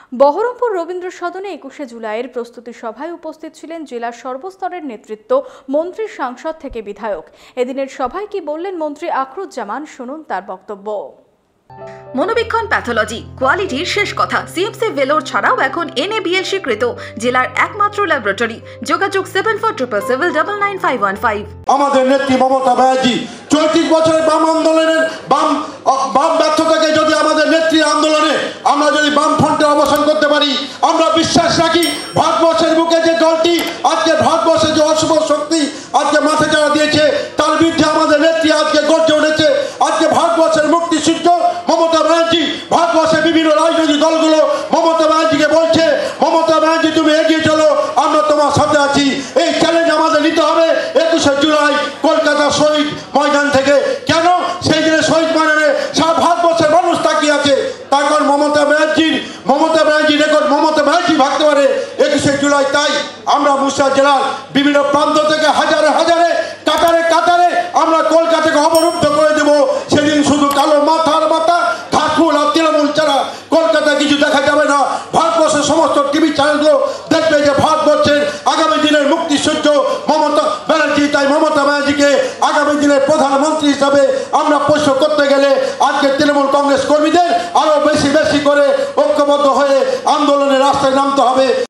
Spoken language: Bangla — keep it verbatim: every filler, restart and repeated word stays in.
বহরমপুর রবীন্দ্র সদনে একুশে জুলাইয়ের প্রস্তুতি সভায় উপস্থিত ছিলেন জেলার সর্বস্তরের নেতৃত্ব, মন্ত্রী, সাংসদ থেকে বিধায়ক। এদিনের সভায় কি বললেন মন্ত্রী আকরুজ্জামান, শুনুন তার বক্তব্য। মনোবীক্ষণ প্যাথোলজি কোয়ালিটির শেষ কথা। সিএমসি ভেলোর ছাড়াও এখন এনএবিএল স্বীকৃত জেলার একমাত্র ল্যাবরেটরি। যোগাযোগ seven four triple seven double nine five one five. আমাদের নেত্রী মমতা ব্যানার্জি চৌত্রিশ বছরের বাম আন্দোলনের বাম বাম ব্যর্থতাকে যদি আমাদের নেত্রী আন্দোলনে আমরা যদি বাম ফ্রন্টে অবসান করতে পারি, আমরা বিশ্বাস রাখি ভারতবর্ষের বুকে যে দলটি আজকে ভারতবর্ষের যে অশুভ শক্তি আজকে মাথা চাড়া দিয়েছে, তার বিরুদ্ধে আমাদের নেত্রী আজকে গর্জে উঠেছে। আজকে ভারতবর্ষের মুক্তি সূর্য মমতা ব্যানার্জি, ভারতবর্ষের বিভিন্ন রাজনৈতিক দলগুলো মমতা ব্যানার্জিকে বলছে, মমতা ব্যানার্জি তুমি এগিয়ে চলো, আমরা তোমার সাথে আছি। এই চ্যালেঞ্জ আমাদের নিতে হবে একুশে জুলাই কলকাতা শহীদ ময়দান থেকে। কেন সেই দিনে শহীদ ময়দানে সারা ভারতবর্ষের মানুষ তাকিয়ে আছে, তার কারণ মমতা ব্যানার্জির মমতা ব্যানার্জি রেকর্ড মমতা ব্যানার্জি ভাবতে পারে একুশে জুলাই। তাই আমরা মুর্শিদাবাদ জেলার বিভিন্ন প্রান্ত থেকে হাজারে হাজারে কাতারে কাতারে আমরা কলকাতাকে অবরুদ্ধ করে দেব। সেদিন শুধু কালো মাথার মাথা ঠাকুর আর তৃণমূল ছাড়া কলকাতায় কিছু দেখা যাবে না। ভারতবর্ষের সমস্ত টিভি চ্যানেলগুলো দেখবে যে ভারতবর্ষের আগামী দিনের মুক্তি সূর্য মমতা ব্যানার্জি। তাই মমতা ব্যানার্জিকে আগামী দিনের প্রধানমন্ত্রী হিসাবে আমরা প্রশ্ন করতে গেলে আজকে তৃণমূল কংগ্রেস কর্মীদের আরো বেশি বেশি করে ঐক্যবদ্ধ হয়ে আন্দোলনের রাস্তায় নামতে হবে।